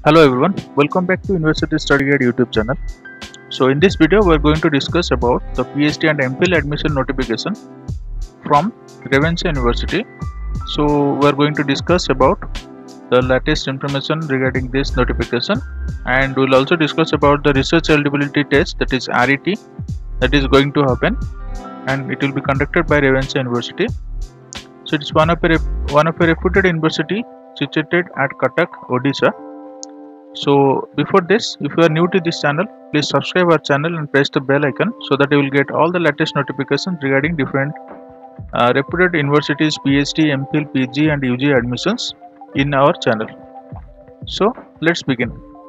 Hello everyone, welcome back to University Study Guide YouTube channel. So in this video we are going to discuss about the PhD and MPhil admission notification from Ravencha University. So we are going to discuss about the latest information regarding this notification, and we will also discuss about the research eligibility test, that is RET, that is going to happen, and it will be conducted by Ravencha University. So it is one of a reputed university situated at Cuttack, Odisha. So before this, if you are new to this channel, please subscribe our channel and press the bell icon so that you will get all the latest notifications regarding different reputed universities, PhD, MPhil, PG and UG admissions in our channel. So let's begin.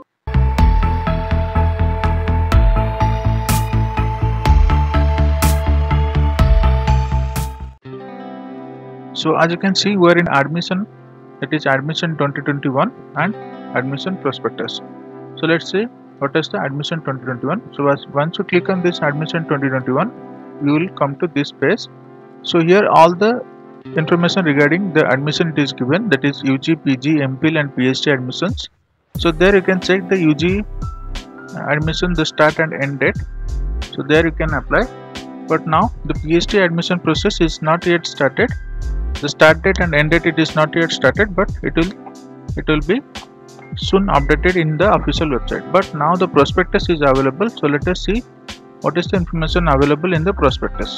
So as you can see, we are in admission, that is admission 2021 and admission prospectus. So let's see what is the admission 2021. So once you click on this admission 2021, you will come to this page. So here all the information regarding the admission it is given, that is UG, PG, MPhil and PhD admissions. So there you can check the UG admission, the start and end date. So there you can apply. But now the PhD admission process is not yet started. The start date and end date it is not yet started, but it will be soon updated in the official website. But now the prospectus is available, so let us see what is the information available in the prospectus.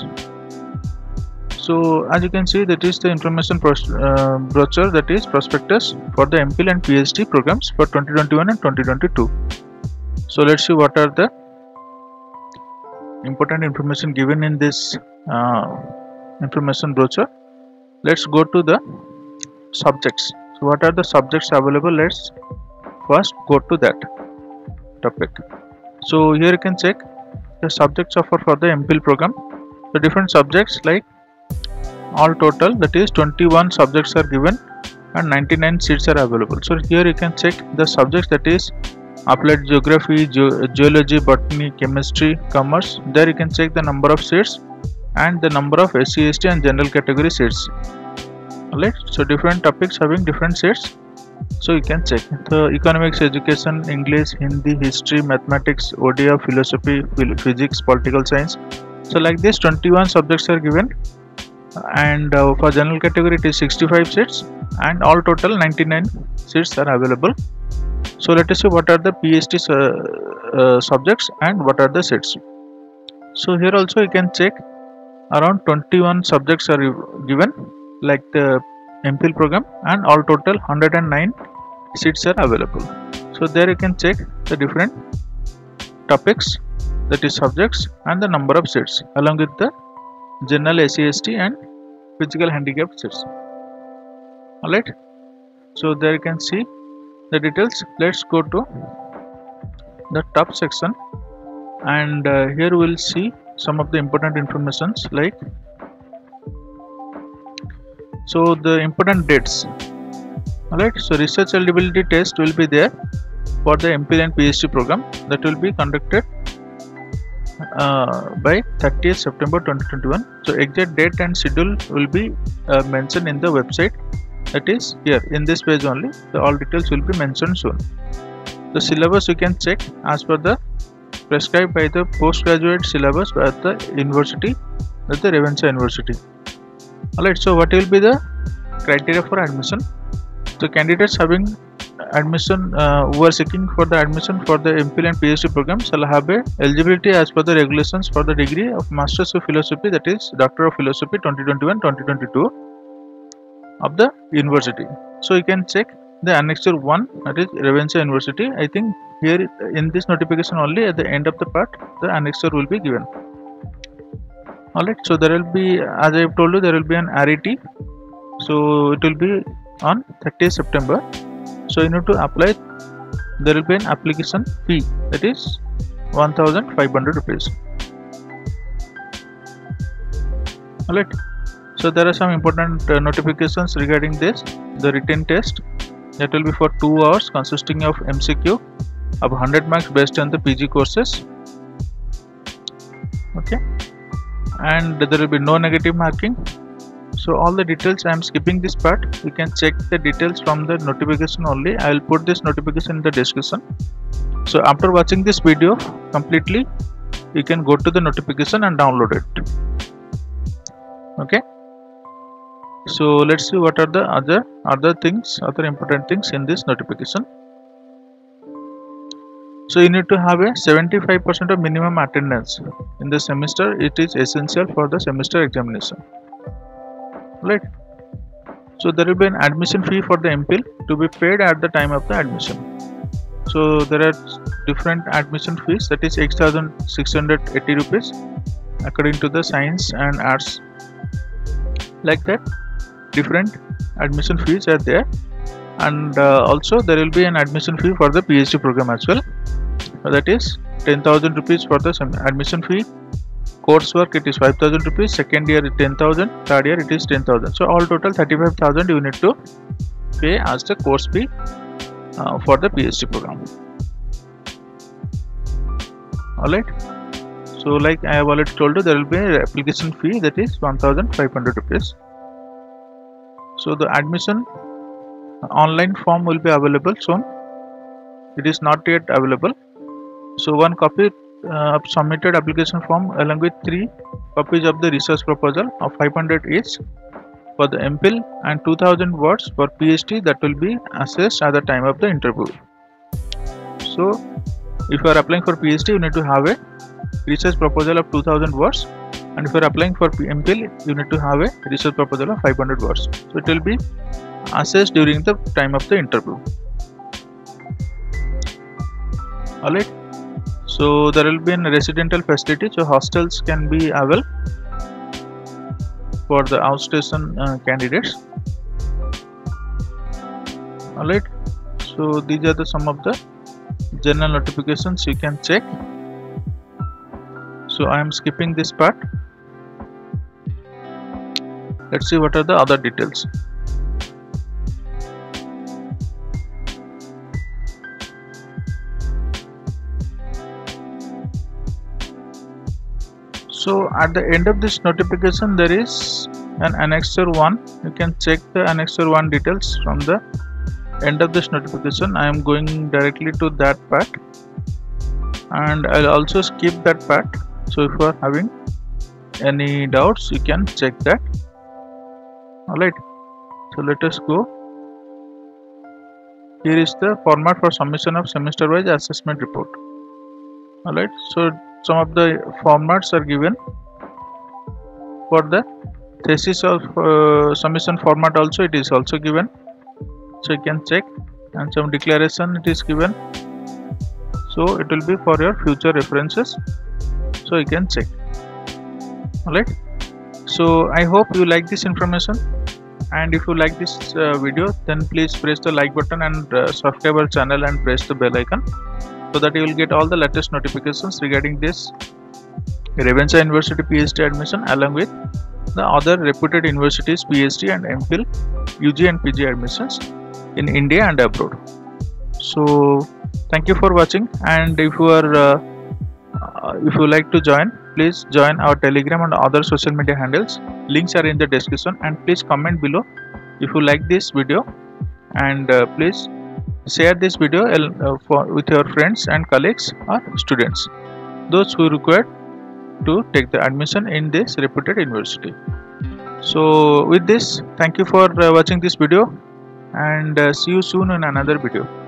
So as you can see, that is the information brochure, that is prospectus for the MPhil and PhD programs for 2021 and 2022. So let's see what are the important information given in this information brochure. Let's go to the subjects. So what are the subjects available? Let's first go to that topic. So here you can check the subjects offered for the MPhil program. The different subjects, like all total, that is 21 subjects are given and 99 seats are available. So here you can check the subjects, that is applied geography, geology, botany, chemistry, commerce. There you can check the number of seats and the number of SC, ST and general category seats. Alright, so different topics having different seats. So you can check the economics, education, English, Hindi, history, mathematics, ODA, philosophy, physics, political science. So like this 21 subjects are given, and for general category it is 65 seats and all total 99 seats are available. So let us see what are the PhD subjects and what are the seats. So here also you can check around 21 subjects are given, like the MPhil program, and all total 109 seats are available. So there you can check the different topics, that is subjects and the number of seats, along with the general SC, ST and physical handicapped seats. Alright, so there you can see the details. Let's go to the top section, and here we will see some of the important informations, like so the important dates. Alright, so research eligibility test will be there for the MPhil and PhD program, that will be conducted by 30th September 2021. So exact date and schedule will be mentioned in the website, that is here in this page only. So all details will be mentioned soon. The syllabus you can check as per the prescribed by the postgraduate syllabus by the university, at the Ravencha University. Alright, so what will be the criteria for admission? So candidates having admission who are seeking for the admission for the MPhil and PhD program shall have a eligibility as per the regulations for the degree of Masters of Philosophy, that is Doctor of Philosophy 2021-2022 of the university. So you can check the annexure 1, that is Ravencha University. I think here in this notification only, at the end of the part, the annexure will be given. Alright, so there will be, as I have told you, there will be an RET. So it will be on 30th September. So you need to apply. There will be an application fee, that is 1,500 rupees. Alright, so there are some important notifications regarding this. The written test, that will be for 2 hours, consisting of MCQ of 100 marks based on the PG courses. Okay, and there will be no negative marking. So all the details, I am skipping this part. You can check the details from the notification only. I will put this notification in the description. So after watching this video completely, you can go to the notification and download it. Okay, so let's see what are the other important things in this notification. So you need to have a 75% of minimum attendance in the semester. It is essential for the semester examination, right? So there will be an admission fee for the MPhil to be paid at the time of the admission. So there are different admission fees, that is 6,680 rupees according to the science and arts. Like that, different admission fees are there, and also there will be an admission fee for the PhD program as well. That is 10,000 rupees for the admission fee. Coursework, it is 5,000 rupees. Second year is 10,000. Third year it is 10,000. So all total 35,000 you need to pay as the course fee for the PhD program. Alright. So like I have already told you, there will be an application fee, that is 1,500 rupees. So the admission online form will be available soon. It is not yet available. So one copy of submitted application form along with 3 copies of the research proposal of 500 each for the MPhil and 2000 words for PhD, that will be assessed at the time of the interview. So if you are applying for PhD, you need to have a research proposal of 2000 words, and if you are applying for MPhil, you need to have a research proposal of 500 words. So it will be assessed during the time of the interview. Alright. So there will be a residential facility, so hostels can be available for the outstation candidates. Alright. So these are some of the general notifications you can check. So I am skipping this part. Let's see what are the other details. So at the end of this notification, there is an annexure 1. You can check the annexure 1 details from the end of this notification. I am going directly to that part, and I'll also skip that part. So if you are having any doubts, you can check that. Alright, so let us go. Here is the format for submission of semester wise assessment report. Alright, so some of the formats are given for the thesis of submission format. Also it is also given, so you can check, and some declaration it is given, so it will be for your future references, so you can check. Alright, so I hope you like this information, and if you like this video, then please press the like button and subscribe our channel and press the bell icon, so that you will get all the latest notifications regarding this Ravenshaw University PhD admission, along with the other reputed universities PhD and MPhil, UG and PG admissions in India and abroad. So thank you for watching, and if you like to join, please join our Telegram and other social media handles. Links are in the description, and please comment below if you like this video, and please share this video with your friends and colleagues or students, those who require to take the admission in this reputed university. So with this, thank you for watching this video, and see you soon in another video.